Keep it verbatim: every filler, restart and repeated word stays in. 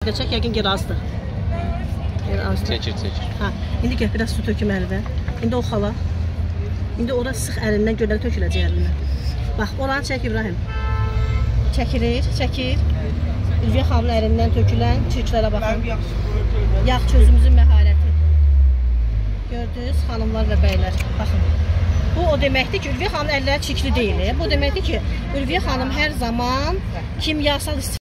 Çək, yəqin ki, razdır. Çəkir, çəkir. Hə, indi gəl, biraz su töküm əlinə. İndi o xala. İndi ora sıx əlindən gödələ töküləcək əlinə. Bax, oranı çək İbrahim. Çəkilir, çəkir. Ülviyə xanımın əlindən tökülən çirklərə baxın. Yağ çözümüzün məharəti. Gördünüz, xanımlar və bəylər. Baxın. Bu o deməkdir ki, Ülviyə xanımın əlləri çirkli deyil. Bu deməkdir ki, Ülviyə xanım hər zaman kimyasal istifadə